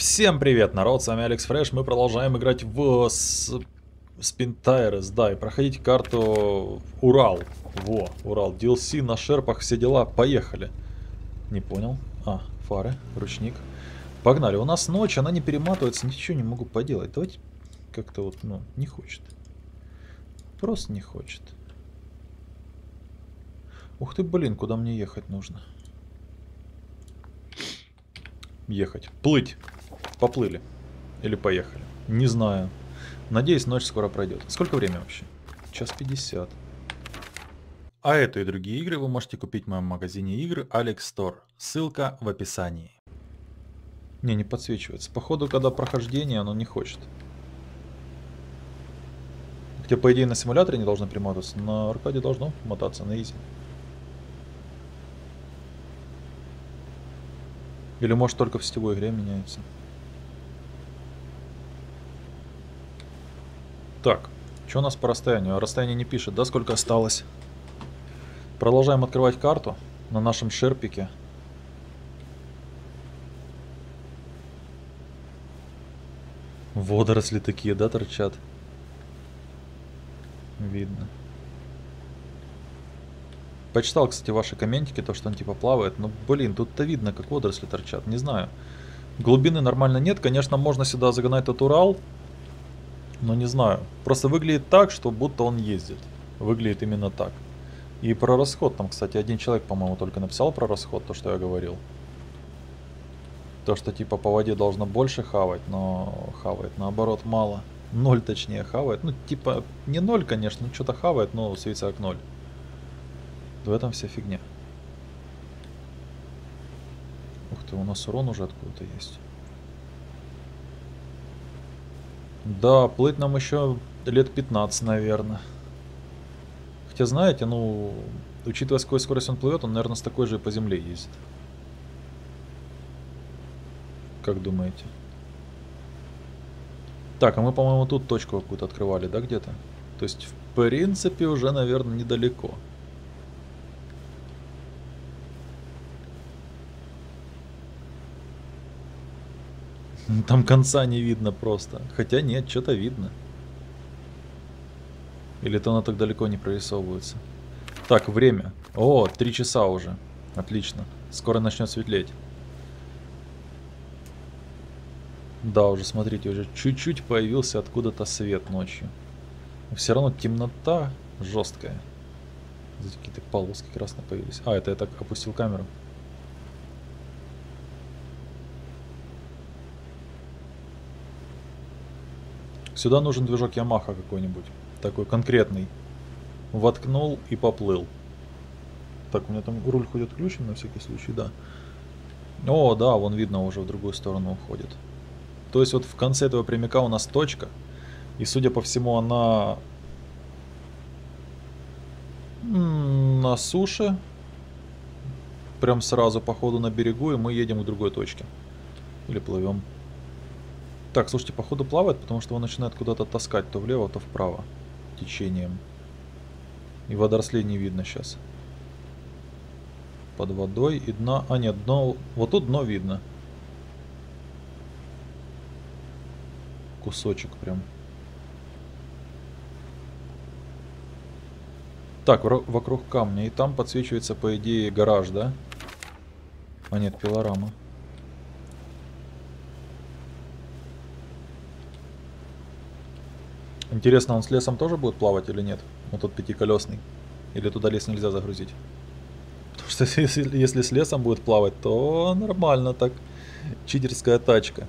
Всем привет, народ, с вами Алекс Фреш, мы продолжаем играть в Spintires, да, и проходить карту Урал. Во, Урал, DLC на шерпах, все дела, поехали. Не понял. Фары, ручник. Погнали, у нас ночь, она не перематывается, ничего не могу поделать. Давайте как-то вот, не хочет. Просто не хочет. Ух ты, блин, куда мне ехать нужно? Ехать. Плыть. Поплыли. Или поехали. Не знаю. Надеюсь, ночь скоро пройдет. Сколько времени вообще? 1:50. А эту и другие игры вы можете купить в моем магазине игр Alex Store. Ссылка в описании. Не подсвечивается. Походу, когда прохождение, оно не хочет. Хотя, по идее, на симуляторе не должно перемотаться. На аркаде должно мотаться на изи. Или может только в сетевой игре меняется. Так, что у нас по расстоянию? Расстояние не пишет, да, сколько осталось? Продолжаем открывать карту на нашем шерпике. Водоросли такие, да, торчат? Видно. Почитал, кстати, ваши комментики, то, что он типа плавает. Но, блин, тут-то видно, как водоросли торчат. Не знаю. Глубины нормально нет. Конечно, можно сюда загнать этот Урал. Но не знаю. Просто выглядит так, что будто он ездит. Выглядит именно так. И про расход там, кстати, один человек, по-моему, только написал про расход, то, что я говорил. То, что типа по воде должно больше хавать, но хавает наоборот мало. 0 точнее хавает. Ну, типа, не 0, конечно, что-то хавает, но светится как 0. В этом вся фигня. Ух ты, у нас урон уже откуда-то есть. Да, плыть нам еще лет 15, наверное. Хотя, знаете, учитывая, с какой скоростью он плывет, он, наверное, с такой же и по земле ездит. Как думаете? Так, а мы, по-моему, тут точку какую-то открывали, да, где-то? То есть, в принципе, уже, наверное, недалеко. Там конца не видно просто. Хотя нет, что-то видно. Или то оно так далеко не прорисовывается. Так, время. О, 3 часа уже. Отлично. Скоро начнет светлеть. Да, уже смотрите, уже чуть-чуть появился откуда-то свет ночью. Но все равно темнота жесткая. Здесь какие-то полоски красные появились. А, это я так опустил камеру. Сюда нужен движок Ямаха какой-нибудь. Такой конкретный. Воткнул и поплыл. Так, у меня там руль хоть отключен на всякий случай, да. О, да, вон видно уже в другую сторону уходит. То есть вот в конце этого прямика у нас точка. И судя по всему она на суше. Прям сразу по ходу на берегу, и мы едем к другой точке. Или плывем. Так, слушайте, походу плавает, потому что он начинает куда-то таскать то влево, то вправо. Течением. И водорослей не видно сейчас. Под водой и дна... А нет, дно... Вот тут дно видно. Кусочек прям. Так, вокруг камня. И там подсвечивается, по идее, гараж, да? А нет, пилорама. Интересно, он с лесом тоже будет плавать или нет? Вот тот пятиколесный. Или туда лес нельзя загрузить? Потому что если с лесом будет плавать, то нормально так. Читерская тачка.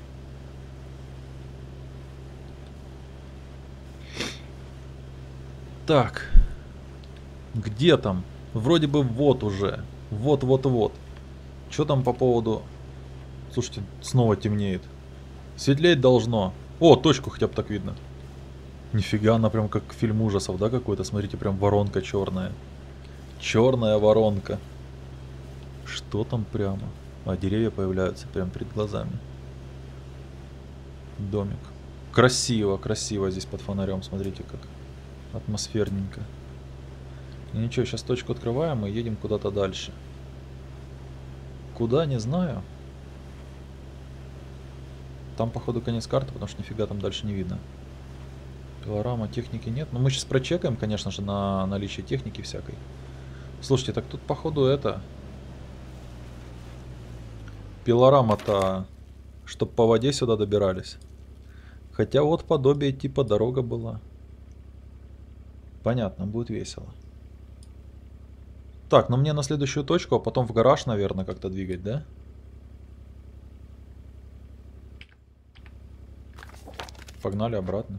Так. Где там? Вроде бы вот уже. Вот. Что там по поводу... Слушайте, снова темнеет. Светлеть должно. О, точку хотя бы так видно. Нифига, она прям как фильм ужасов, да, какой-то? Смотрите, прям воронка черная. Черная воронка. Что там прямо? А, деревья появляются прямо перед глазами. Домик. Красиво, красиво здесь под фонарем. Смотрите, как атмосферненько. Ну ничего, сейчас точку открываем и едем куда-то дальше. Куда, не знаю. Там, походу, конец карты, потому что нифига там дальше не видно. Пилорама, техники нет. Но мы сейчас прочекаем, конечно же, на наличие техники всякой. Слушайте, так тут, походу, это... Пилорама-то, чтоб по воде сюда добирались. Хотя вот подобие типа дорога была. Понятно, будет весело. Так, ну мне на следующую точку, а потом в гараж, наверное, как-то двигать, да? Погнали обратно.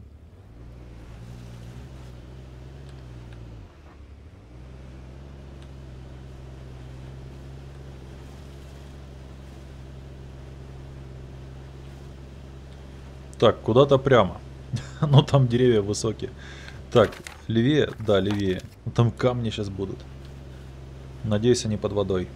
Так, куда-то прямо. Ну там деревья высокие. Так, левее? Да, левее. Ну, там камни сейчас будут. Надеюсь, они под водой.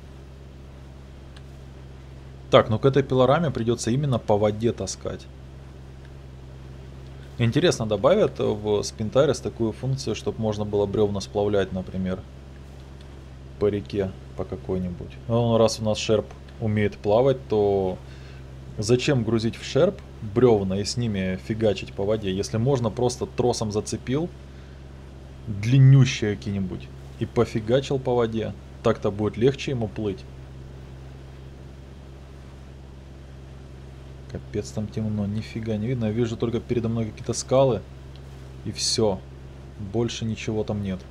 Так, ну к этой пилораме придется именно по воде таскать. Интересно, добавят в Spintaris такую функцию, чтобы можно было бревна сплавлять, например, по реке, по какой-нибудь. Ну, раз у нас шерп умеет плавать, то зачем грузить в шерп бревна и с ними фигачить по воде, если можно просто тросом зацепил, длиннющие какие-нибудь, и пофигачил по воде. Так-то будет легче ему плыть. Капец, там темно, нифига не видно. Я вижу только передо мной какие-то скалы. И все. Больше ничего там нет.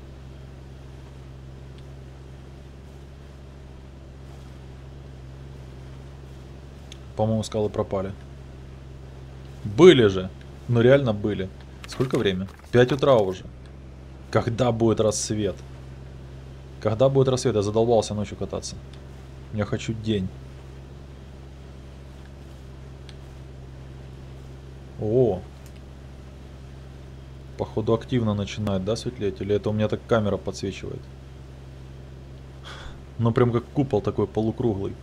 По-моему, скалы пропали. Были же. Ну реально были. Сколько время? 5 утра уже. Когда будет рассвет? Когда будет рассвет? Я задолбался ночью кататься. Я хочу день. О, походу активно начинает, да, светлеть? Или это у меня так камера подсвечивает? Ну прям как купол такой полукруглый.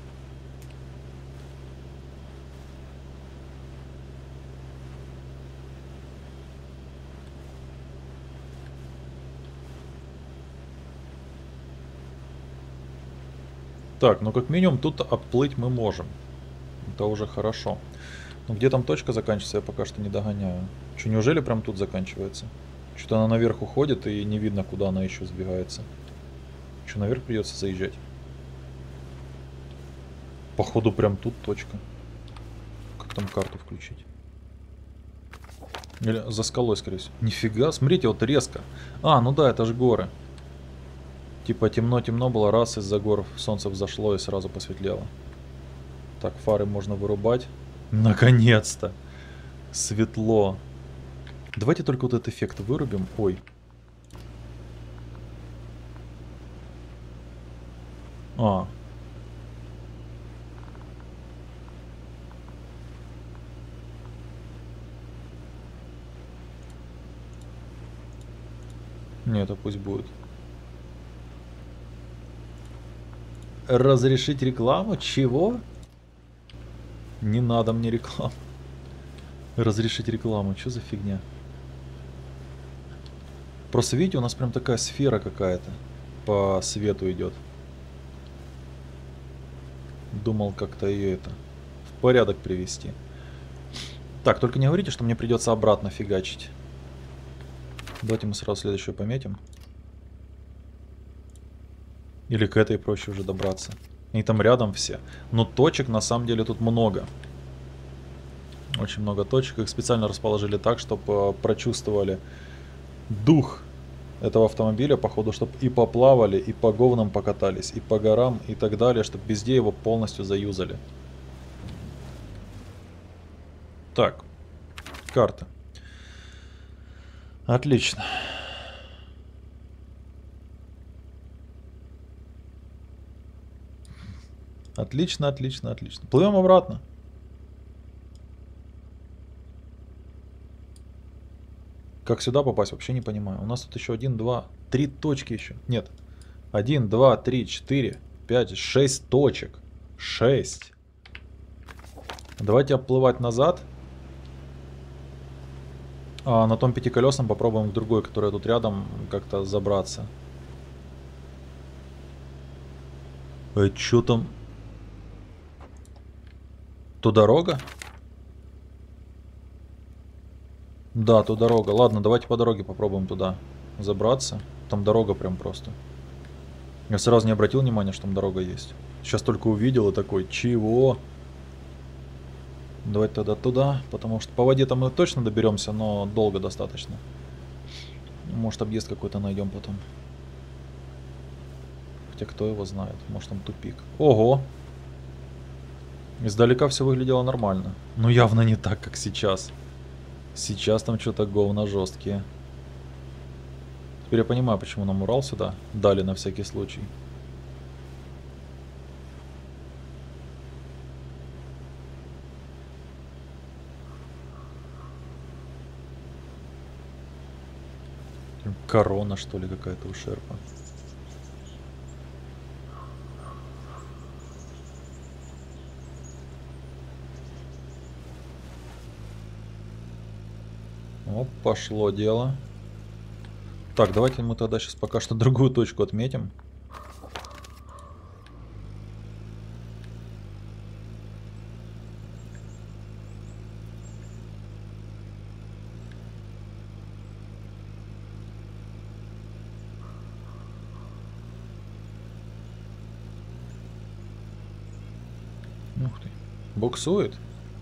Так, ну как минимум тут отплыть мы можем. Это уже хорошо. Но где там точка заканчивается, я пока что не догоняю. Че, неужели прям тут заканчивается? Что-то она наверх уходит и не видно, куда она еще сбегается. Че, наверх придется заезжать? Походу прям тут точка. Как там карту включить? Или за скалой, скорее всего. Нифига, смотрите, вот резко. А, ну да, это же горы. Типа темно-темно было, раз из-за гор солнце взошло и сразу посветлело. Так, фары можно вырубать. Наконец-то! Светло. Давайте только вот этот эффект вырубим. Ой. А. Нет, это пусть будет. Разрешить рекламу? Чего? Не надо мне рекламу. Разрешить рекламу. Что за фигня? Просто видите, у нас прям такая сфера какая-то по свету идет. Думал как-то ее это в порядок привести. Так, только не говорите, что мне придется обратно фигачить. Давайте мы сразу следующую пометим. Или к этой проще уже добраться. Они там рядом все. Но точек на самом деле тут много. Очень много точек. Их специально расположили так, чтобы прочувствовали дух этого автомобиля, походу, чтобы и поплавали, и по говнам покатались, и по горам, и так далее, чтобы везде его полностью заюзали. Так, карта. Отлично. Отлично, отлично, отлично. Плывем обратно. Как сюда попасть, вообще не понимаю. У нас тут еще 1, 2, 3 точки еще. Нет. 1, 2, 3, 4, 5, 6 точек. 6. Давайте оплывать назад. А на том пятиколесном попробуем в другой, которая тут рядом, как-то забраться. А что там? То дорога? Да, тут дорога. Ладно, давайте по дороге попробуем туда забраться. Там дорога прям просто. Я сразу не обратил внимания, что там дорога есть. Сейчас только увидел и такой, чего? Давайте тогда туда, потому что по воде-то мы точно доберемся, но долго достаточно. Может, объезд какой-то найдем потом. Хотя кто его знает, может, там тупик. Ого! Издалека все выглядело нормально. Но явно не так, как сейчас. Сейчас там что-то говна жесткие. Теперь я понимаю, почему нам Урал сюда дали на всякий случай. Корона, что ли, какая-то у Шерпа. Оп, пошло дело. Так, давайте мы тогда сейчас пока что другую точку отметим. Ух ты. Буксует.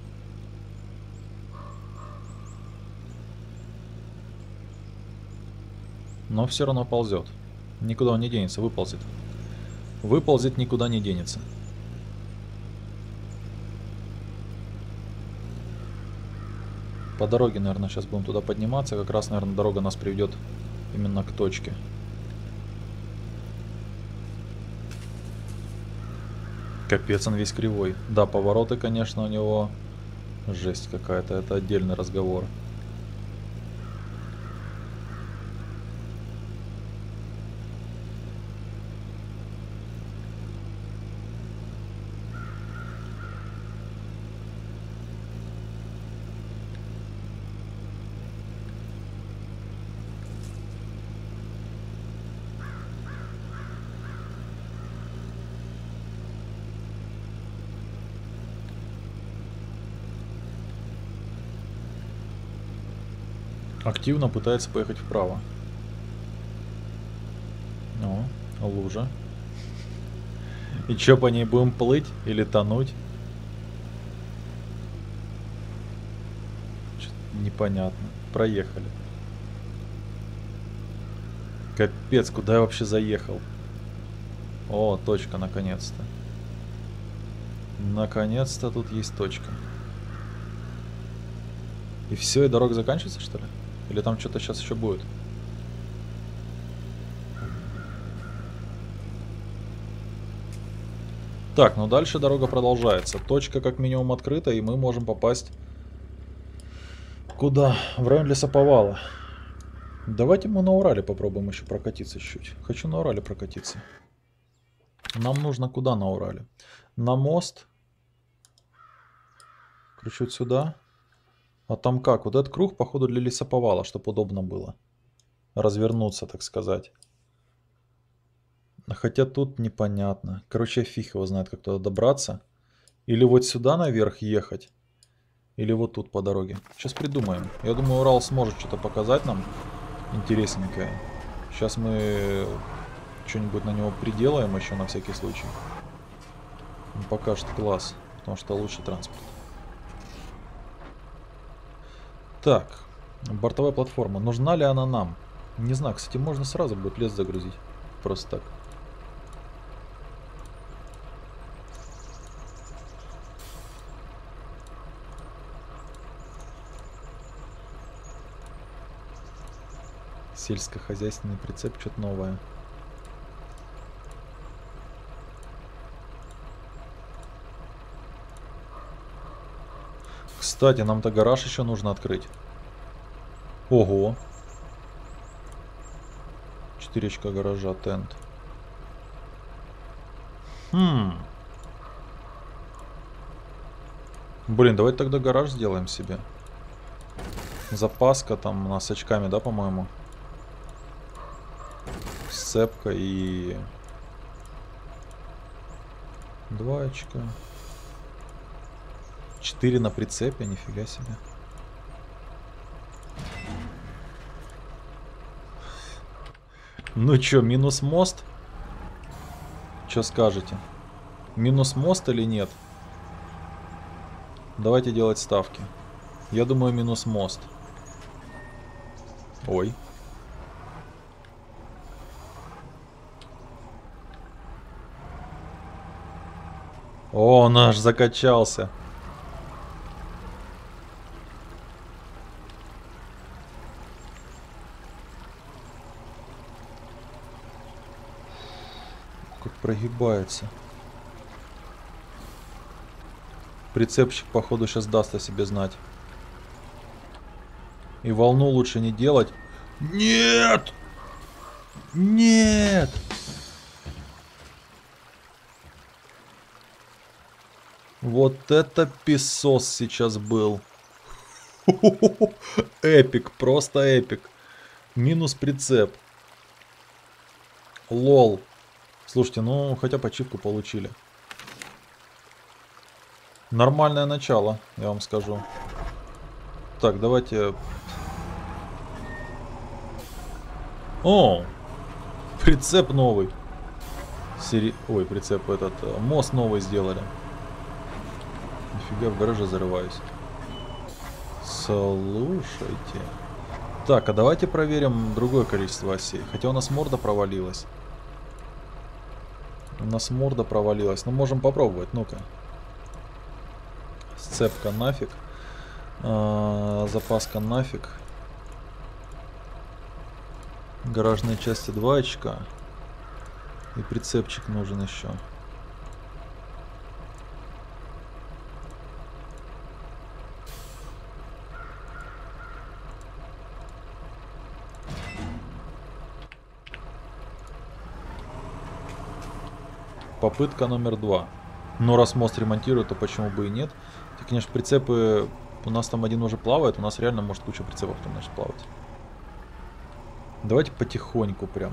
Но все равно ползет. Никуда он не денется, выползет. Выползет, никуда не денется. По дороге, наверное, сейчас будем туда подниматься. Как раз, наверное, дорога нас приведет именно к точке. Капец, он весь кривой. Да, повороты, конечно, у него жесть какая-то. Это отдельный разговор. Активно пытается поехать вправо. О, лужа. И чё, по ней будем плыть или тонуть? Чё-то непонятно. Проехали. Капец, куда я вообще заехал? О, точка, наконец-то. Наконец-то тут есть точка. И все, и дорога заканчивается, что ли? Или там что-то сейчас еще будет? Так, ну дальше дорога продолжается. Точка как минимум открыта, и мы можем попасть... Куда? В район лесоповала. Давайте мы на Урале попробуем еще прокатиться чуть-чуть. Хочу на Урале прокатиться. Нам нужно куда на Урале? На мост. Короче, вот сюда. А там как? Вот этот круг, походу, для лесоповала, чтобы удобно было развернуться, так сказать. Хотя тут непонятно. Короче, фиг его знает, как туда добраться. Или вот сюда наверх ехать. Или вот тут по дороге. Сейчас придумаем. Я думаю, Урал сможет что-то показать нам интересненькое. Сейчас мы что-нибудь на него приделаем еще на всякий случай. Он покажет класс, потому что лучший транспорт. Так, бортовая платформа. Нужна ли она нам? Не знаю, кстати, можно сразу будет лес загрузить. Просто так. Сельскохозяйственный прицеп, что-то новое. Кстати, нам-то гараж еще нужно открыть. Ого. 4 очка гаража, тент. Блин, давайте тогда гараж сделаем себе. Запаска там у нас с очками, да, по-моему? Сцепка и... 2 очка. 4 на прицепе, нифига себе. Ну чё, минус мост? Чё скажете? Минус мост или нет? Давайте делать ставки. Я думаю, минус мост. Ой. О, наш закачался. Как прогибается. Прицепчик, походу, сейчас даст о себе знать. И волну лучше не делать. Нет! Нет! Вот это песос сейчас был. Эпик, просто эпик. Минус прицеп. Лол. Слушайте, ну хотя бы ачивку получили. Нормальное начало, я вам скажу. Так, давайте... О! Прицеп новый. Ой, прицеп этот. Мост новый сделали. Нифига, в гараже зарываюсь. Слушайте. Так, а давайте проверим другое количество осей. Хотя у нас морда провалилась. У нас морда провалилась. Ну, можем попробовать, ну-ка. Сцепка нафиг. Запаска нафиг. Гаражные части 2 очка. И прицепчик нужен еще. Попытка номер 2. Но раз мост ремонтируют, то почему бы и нет? И, конечно, прицепы... У нас там один уже плавает, у нас реально может куча прицепов там начать плавать. Давайте потихоньку прям.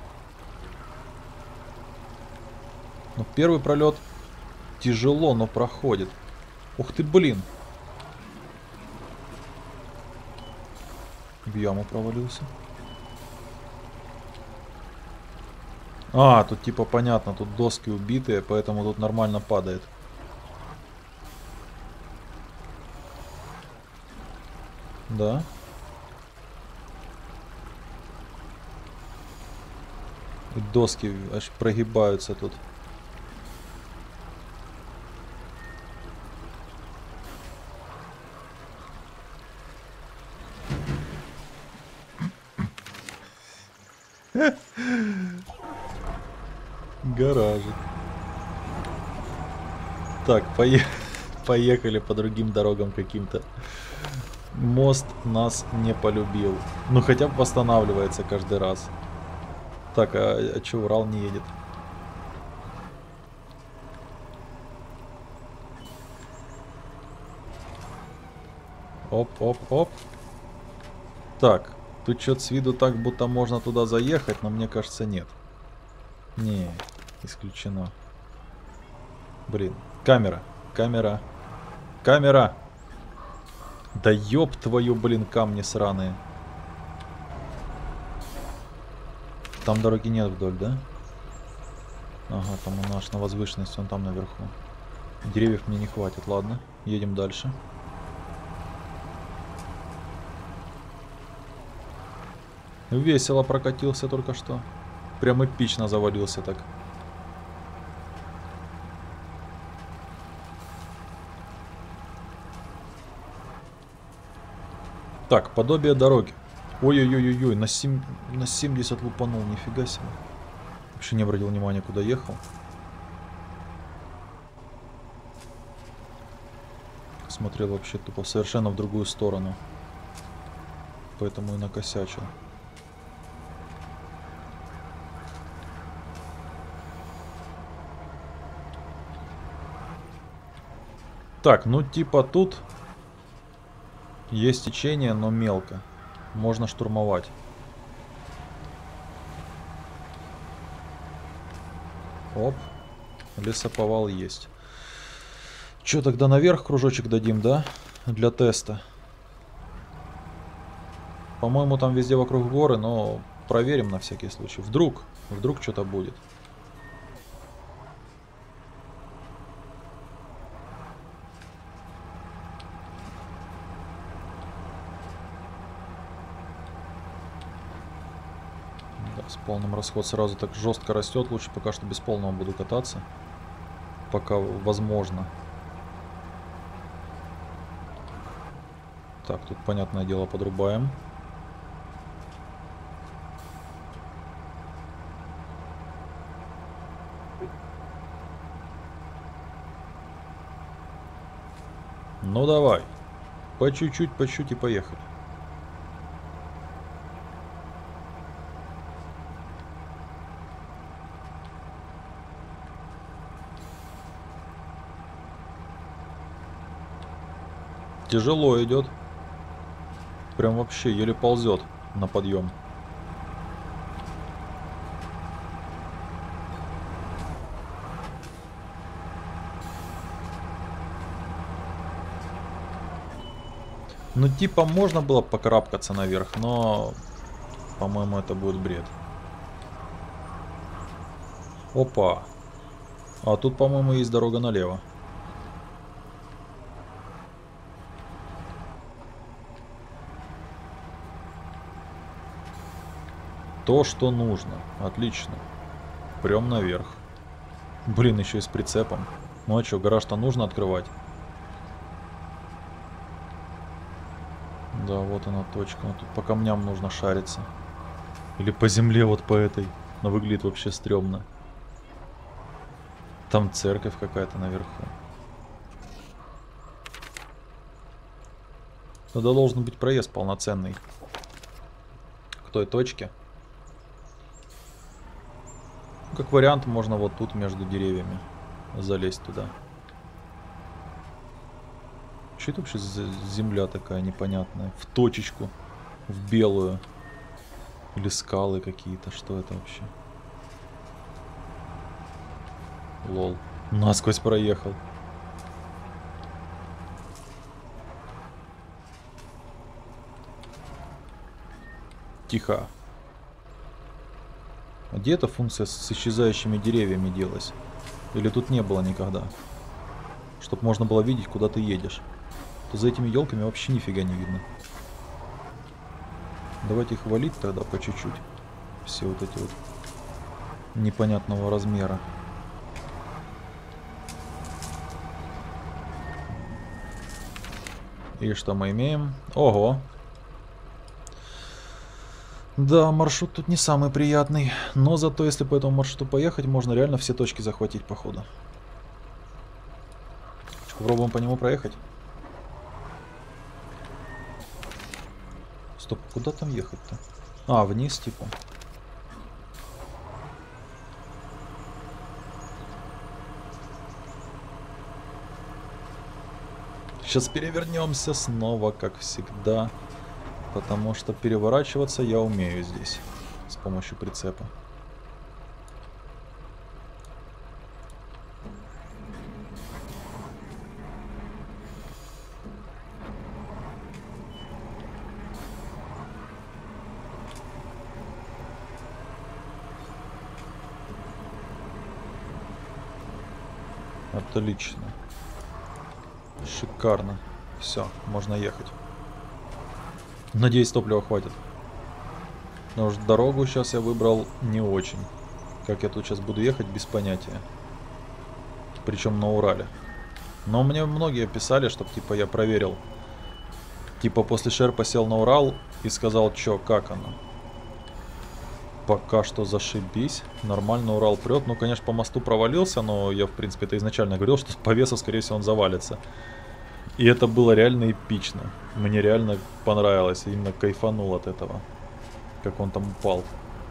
Ну, первый пролет тяжело, но проходит. Ух ты, блин. В яму провалился. А, тут типа понятно, тут доски убитые, поэтому тут нормально падает. Да. И доски аж прогибаются тут. Гаражик. Так, поехали по другим дорогам каким-то. Мост нас не полюбил. Ну хотя бы восстанавливается каждый раз. Так, а чё Урал не едет? Оп, оп, оп. Так, тут что-то с виду так, будто можно туда заехать, но мне кажется нет. Не, исключено. Блин, камера, камера, камера. Да ёб твою, блин, камни сраные. Там дороги нет вдоль, да? Ага, там у нас на возвышенности, он там наверху. Деревьев мне не хватит, ладно. Едем дальше. Весело прокатился только что. Прям эпично завалился так. Так, подобие дороги. Ой-ой-ой-ой, на 70 лупанул, нифига себе. Вообще не обратил внимания, куда ехал. Смотрел вообще тупо совершенно в другую сторону. Поэтому и накосячил. Так, ну типа тут есть течение, но мелко. Можно штурмовать. Оп. Лесоповал есть. Че, тогда наверх кружочек дадим, да? Для теста. По-моему, там везде вокруг горы, но проверим на всякий случай. Вдруг что-то будет. Да, с полным расход сразу так жестко растет. Лучше пока что без полного буду кататься. Пока возможно. Так, тут, понятное дело, подрубаем. Ну давай. По чуть-чуть и поехали. Тяжело идет. Прям вообще еле ползет на подъем. Ну типа можно было покарабкаться наверх, но по-моему это будет бред. Опа. А тут, по-моему, есть дорога налево. То, что нужно. Отлично. Прям наверх. Блин, еще и с прицепом. Ну а что, гараж-то нужно открывать? Да, вот она точка. Тут по камням нужно шариться. Или по земле вот по этой. Но выглядит вообще стрёмно. Там церковь какая-то наверху. Туда должен быть проезд полноценный. К той точке. Как вариант, можно вот тут между деревьями залезть туда. Что это вообще за земля такая непонятная? В точечку. В белую. Или скалы какие-то. Что это вообще? Лол. Насквозь проехал. Тихо. А где эта функция с исчезающими деревьями делась? Или тут не было никогда? Чтоб можно было видеть, куда ты едешь. То за этими елками вообще нифига не видно. Давайте их валить тогда по чуть-чуть. Все вот эти вот непонятного размера. И что мы имеем? Ого! Да, маршрут тут не самый приятный. Но зато, если по этому маршруту поехать, можно реально все точки захватить, походу. Попробуем по нему проехать. Стоп, куда там ехать-то? А, вниз, типа. Сейчас перевернемся снова, как всегда. Потому что переворачиваться я умею здесь. С помощью прицепа. Отлично. Шикарно. Все, можно ехать. Надеюсь, топлива хватит. Потому что дорогу сейчас я выбрал не очень. Как я тут сейчас буду ехать, без понятия. Причем на Урале. Но мне многие писали, чтобы типа я проверил. Типа после Шерпа сел на Урал и сказал, чё, как оно. Пока что зашибись. Нормально Урал прет. Ну, конечно, по мосту провалился, но я, в принципе, это изначально говорил, что по весу, скорее всего, он завалится. И это было реально эпично. Мне реально понравилось. Именно кайфанул от этого. Как он там упал.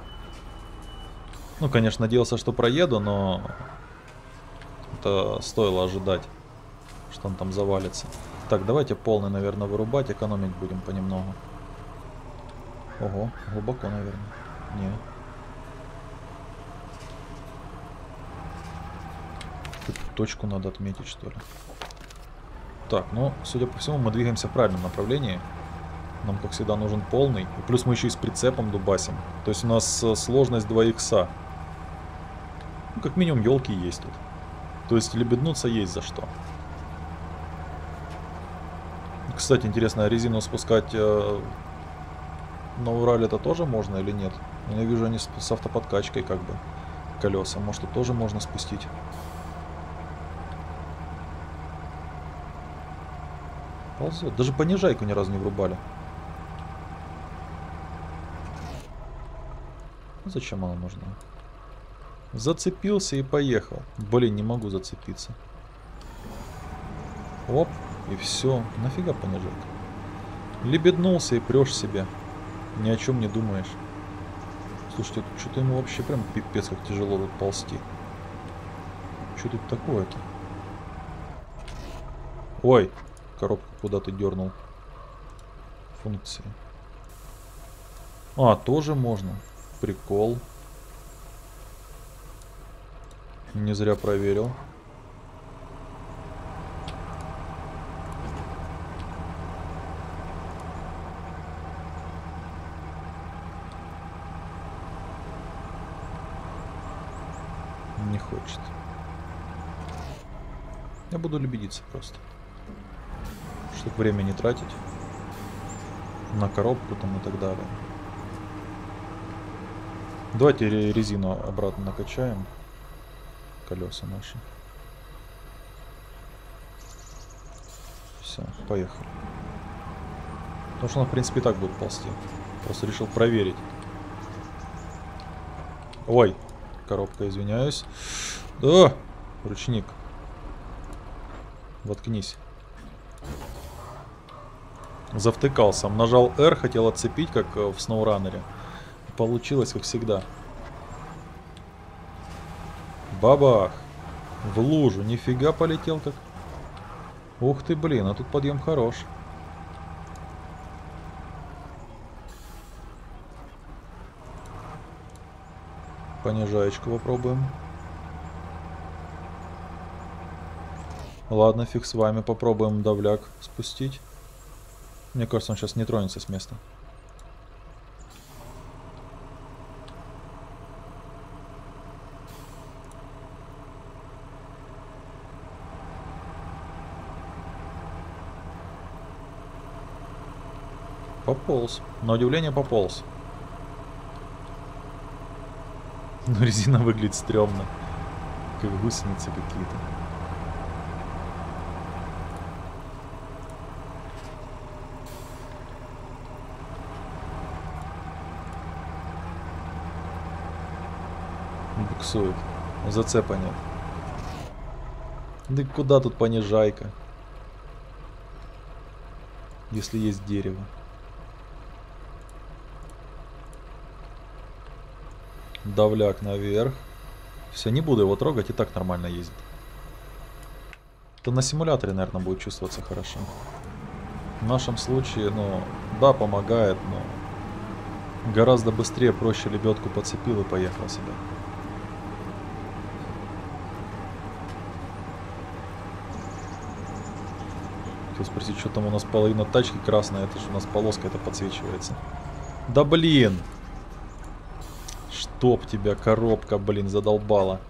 Ну, конечно, надеялся, что проеду, но... Это стоило ожидать, что он там завалится. Так, давайте полный, наверное, вырубать. Экономить будем понемногу. Ого, глубоко, наверное. Не. Тут точку надо отметить, что ли. Так, ну, судя по всему, мы двигаемся в правильном направлении. Нам, как всегда, нужен полный. И плюс мы еще и с прицепом дубасим. То есть у нас сложность 2 икса. Ну, как минимум, елки есть тут. То есть лебеднуться есть за что. Кстати, интересно, а резину спускать на Урале это тоже можно или нет? Я вижу, они с автоподкачкой как бы колеса. Может, это тоже можно спустить. Ползет. Даже понижайку ни разу не врубали. Зачем она нужна? Зацепился и поехал. Блин, не могу зацепиться. Оп, и все. Нафига понижать? Лебеднулся и прешь себе. Ни о чем не думаешь. Слушайте, тут что-то ему вообще прям пипец как тяжело тут ползти. Что тут такое-то? Ой, коробку куда ты дернул. Функции. А, тоже можно. Прикол. Не зря проверил. Не хочет. Я буду лебедиться просто. Чтобы время не тратить. На коробку там и так далее. Давайте резину обратно накачаем. Колеса наши. Все, поехали. Потому что она, в принципе, и так будет ползти. Просто решил проверить. Ой, коробка, извиняюсь. Да, ручник. Воткнись. Завтыкался. Нажал R, хотел отцепить, как в SnowRunner. Получилось, как всегда. Бабах. В лужу. Нифига полетел как. Ух ты, блин, а тут подъем хорош. Понижаечку попробуем. Ладно, фиг с вами. Попробуем давляк спустить. Мне кажется, он сейчас не тронется с места. Пополз. На удивление пополз. Но резина выглядит стрёмно. Как гусеницы какие-то. Буксует. Зацепа нет. Да куда тут понижайка? Если есть дерево. Давляк наверх. Все, не буду его трогать, и так нормально ездит. Это на симуляторе, наверное, будет чувствоваться хорошо. В нашем случае, ну, да, помогает, но гораздо быстрее, проще лебедку подцепил и поехал сюда. Хотел спросить, что там у нас половина тачки красная, это же у нас полоска это подсвечивается. Да блин! Чтоб тебя коробка, блин, задолбала.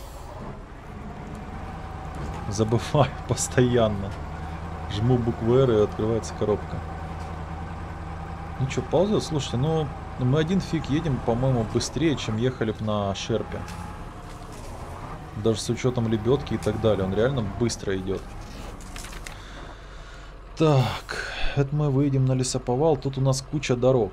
Забываю постоянно. Жму букву R и открывается коробка. Ну что, ползет? Слушайте, ну мы один фиг едем, по-моему, быстрее, чем ехали бы на шерпе. Даже с учетом лебедки и так далее. Он реально быстро идет. Так, это мы выйдем на лесоповал. Тут у нас куча дорог.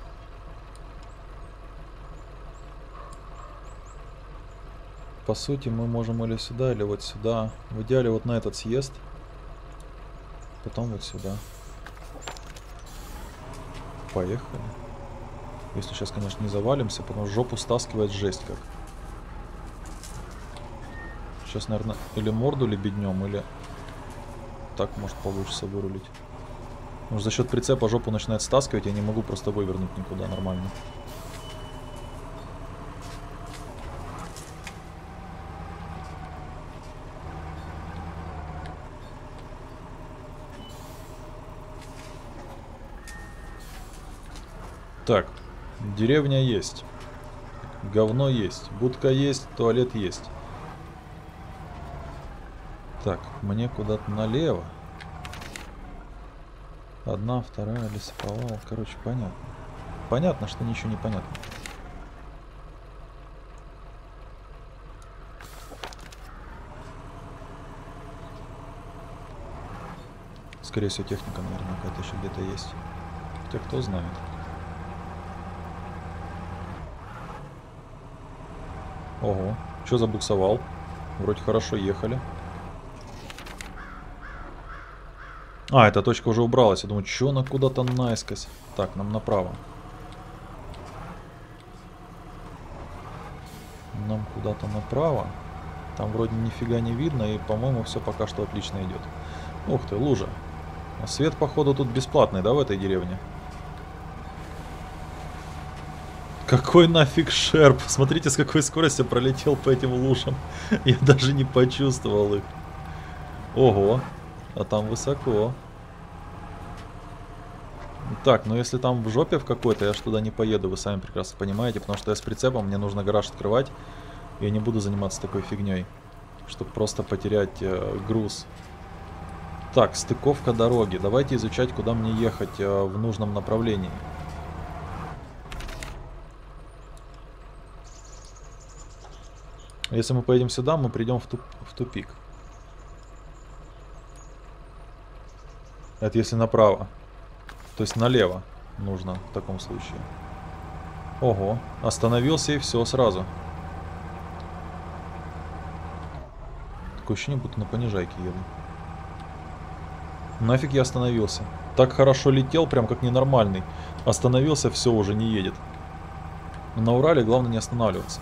По сути, мы можем или сюда, или вот сюда. В идеале вот на этот съезд. Потом вот сюда. Поехали. Если сейчас, конечно, не завалимся, потому что жопу стаскивает жесть как. Сейчас, наверное, или морду лебеднем, или так может получится вырулить. Потому что за счет прицепа жопу начинает стаскивать, я не могу просто вывернуть никуда нормально. Так, деревня есть. Говно есть. Будка есть, туалет есть. Так, мне куда-то налево. Одна, вторая, лесоповал. Короче, понятно. Понятно, что ничего не понятно. Скорее всего, техника, наверное, какая-то еще где-то есть. Хотя кто знает. Ого, что забуксовал? Вроде хорошо ехали. А, эта точка уже убралась. Я думаю, что она куда-то наискось. Так, нам направо. Нам куда-то направо. Там вроде нифига не видно. И, по-моему, все пока что отлично идет. Ух ты, лужа. А свет, походу, тут бесплатный, да, в этой деревне? Какой нафиг шерп? Смотрите, с какой скоростью пролетел по этим лужам. Я даже не почувствовал их. Ого. А там высоко. Так, ну если там в жопе в какой-то, я ж туда не поеду, вы сами прекрасно понимаете, потому что я с прицепом, мне нужно гараж открывать. Я не буду заниматься такой фигней, чтобы просто потерять груз. Так, стыковка дороги. Давайте изучать, куда мне ехать в нужном направлении. Если мы поедем сюда, мы придем в тупик. Это если направо. То есть налево нужно в таком случае. Ого, остановился и все сразу. Такое ощущение, будто на понижайке еду. Нафиг я остановился. Так хорошо летел, прям как ненормальный. Остановился, все, уже не едет. На Урале главное не останавливаться.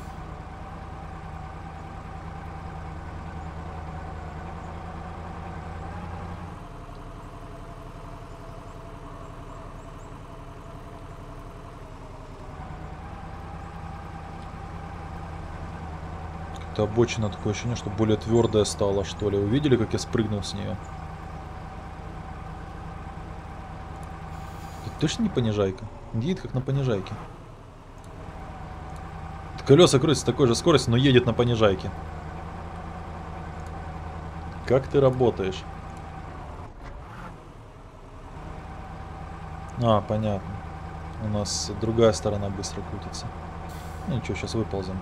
Как-то обочина, такое ощущение, что более твердая стала, что ли. Увидели, как я спрыгнул с нее? Это точно не понижайка? Едет как на понижайке. Колеса крутятся с такой же скоростью, но едет на понижайке. Как ты работаешь? А, понятно. У нас другая сторона быстро крутится. Ну ничего, сейчас выползем.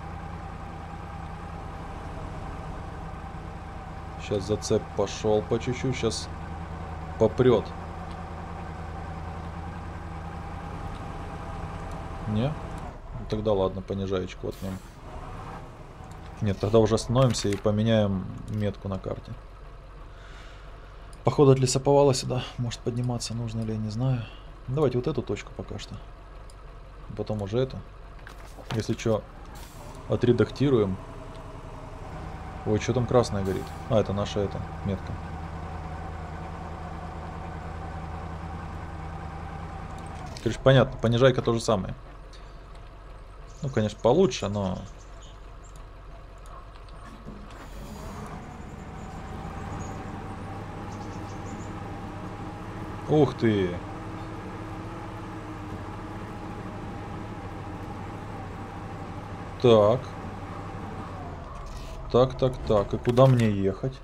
Сейчас зацеп пошел по чуть-чуть, сейчас попрет. Не? Ну, тогда ладно, понижаечку отнем. Нет, тогда уже остановимся и поменяем метку на карте. Походу от лесоповала сюда может подниматься, нужно ли, я не знаю. Давайте вот эту точку пока что. Потом уже эту. Если что, отредактируем. Ой, что там красное горит? А, это наша эта метка. Короче, понятно, понижайка то же самое. Ну, конечно, получше, но... Ух ты! Так. Так. И куда мне ехать?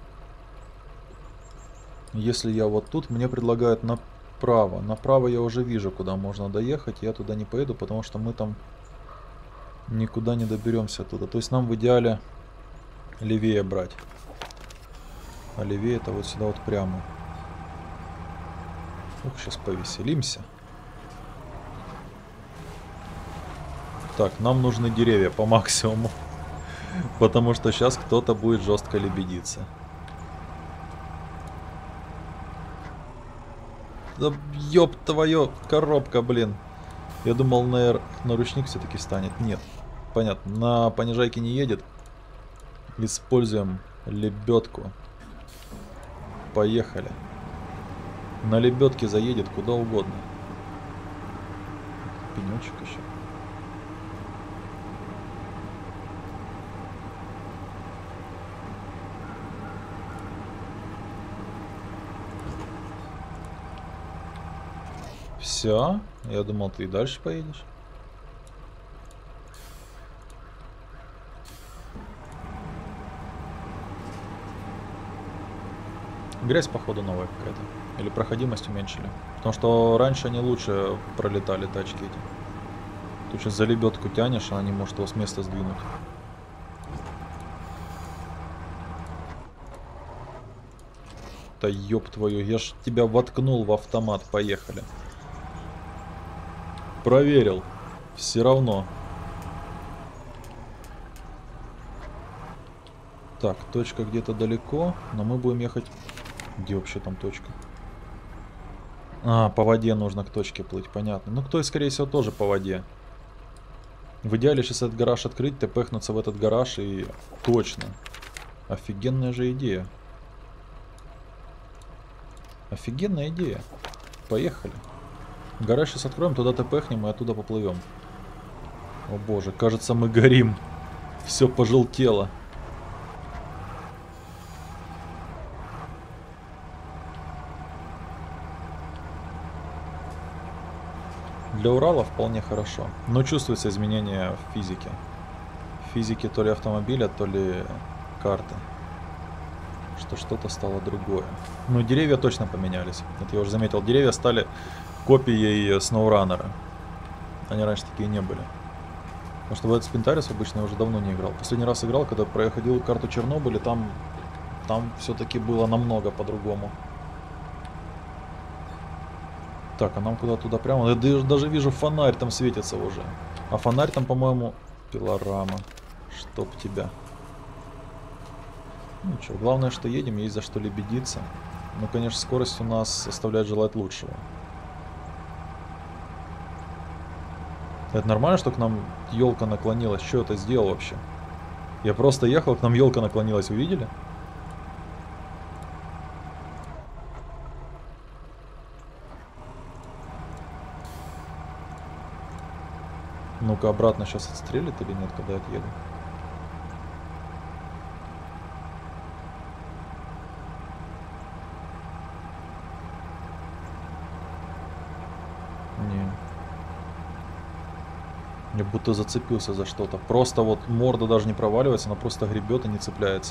Если я вот тут, мне предлагают направо. Направо я уже вижу, куда можно доехать. Я туда не поеду, потому что мы там никуда не доберемся оттуда. То есть нам в идеале левее брать. А левее это вот сюда вот прямо. Ух, сейчас повеселимся. Так, нам нужны деревья по максимуму. Потому что сейчас кто-то будет жестко лебедиться. Да ёб твою коробка, блин. Я думал, на ручник все-таки станет. Нет. Понятно. На понижайке не едет. Используем лебедку. Поехали. На лебедке заедет куда угодно. Пенечек еще. Все? Я думал, ты и дальше поедешь. Грязь, походу, новая какая-то. Или проходимость уменьшили. Потому что раньше они лучше пролетали тачки эти. Тут сейчас за лебедку тянешь, а она не может его с места сдвинуть. Да ёб твою, я ж тебя воткнул в автомат, поехали. Проверил. Все равно. Так, точка где-то далеко, но мы будем ехать... Где вообще там точка? А, по воде нужно к точке плыть, понятно. Ну, кто и, скорее всего, тоже по воде. В идеале сейчас этот гараж открыть, тпхнуться в этот гараж и... Точно. Офигенная же идея. Офигенная идея. Поехали. Гараж сейчас откроем, туда тпхнем и оттуда поплывем. О боже, кажется, мы горим. Все пожелтело. Для Урала вполне хорошо. Но чувствуется изменение в физике. В физике то ли автомобиля, то ли карты. Что что-то стало другое. Ну, деревья точно поменялись. Это я уже заметил. Деревья стали копией SnowRunner. Они раньше такие не были. Потому что в этот Spintaris обычно я уже давно не играл. Последний раз играл, когда проходил карту Чернобыля, там все-таки было намного по-другому. Так, а нам куда туда прямо? Я даже вижу, фонарь там светится уже. А фонарь там, по-моему, пилорама. Чтоб тебя. Ну что, главное, что едем, есть за что лебедиться. Ну, конечно, скорость у нас оставляет желать лучшего. Это нормально, что к нам елка наклонилась? Что это сделал вообще? Я просто ехал, к нам елка наклонилась, вы видели? Ну-ка, обратно сейчас отстрелит или нет, когда я отъеду? Не. Я будто зацепился за что-то. Просто вот морда даже не проваливается, она просто гребет и не цепляется.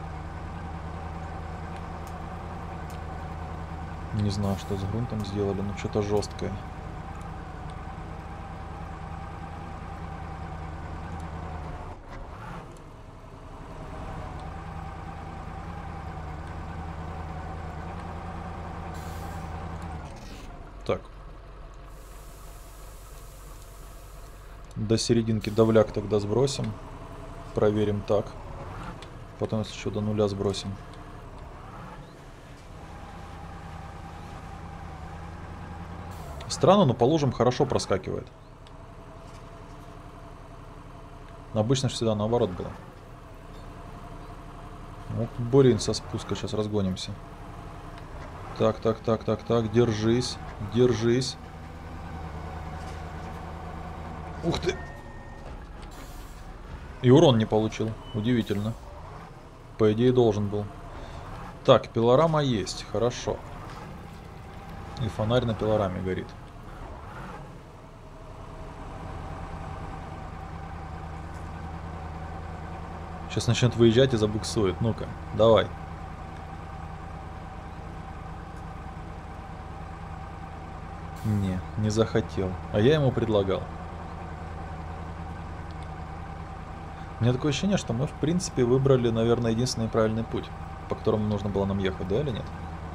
Не знаю, что с грунтом сделали, но что-то жесткое. Так. До серединки давляк тогда сбросим. Проверим так. Потом, если что, до нуля сбросим. Странно, но по лужам хорошо проскакивает. Обычно же всегда наоборот было. Вот, блин, со спуска сейчас разгонимся. Так, держись, держись. Ух ты! И урон не получил, удивительно. По идее должен был. Так, пилорама есть, хорошо. И фонарь на пилораме горит. Сейчас начнет выезжать и забуксует. Ну-ка, давай. Не захотел. А я ему предлагал. У меня такое ощущение, что мы в принципе выбрали, наверное, единственный правильный путь, по которому нужно было нам ехать, да или нет?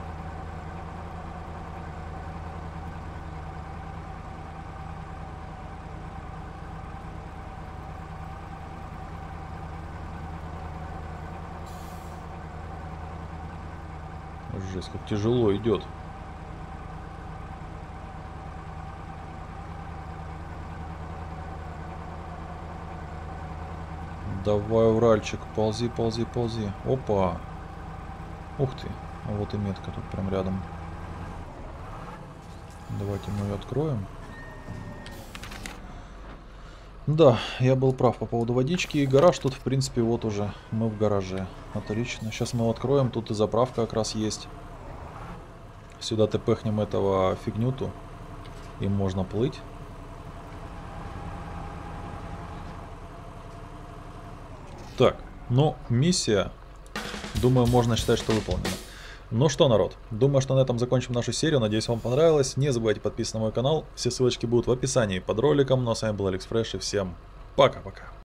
Жесть, как тяжело идет. Давай, Уральчик, ползи, ползи, ползи. Опа. Ух ты. А вот и метка тут прям рядом. Давайте мы ее откроем. Да, я был прав по поводу водички. И гараж тут, в принципе, вот уже мы в гараже. Отлично. Сейчас мы его откроем. Тут и заправка как раз есть. Сюда тпхнем этого фигнюту. Им можно плыть. Так, ну, миссия, думаю, можно считать, что выполнена. Ну что, народ, думаю, что на этом закончим нашу серию. Надеюсь, вам понравилось. Не забывайте подписываться на мой канал. Все ссылочки будут в описании под роликом. Ну а с вами был Алекс Фреш, и всем пока-пока.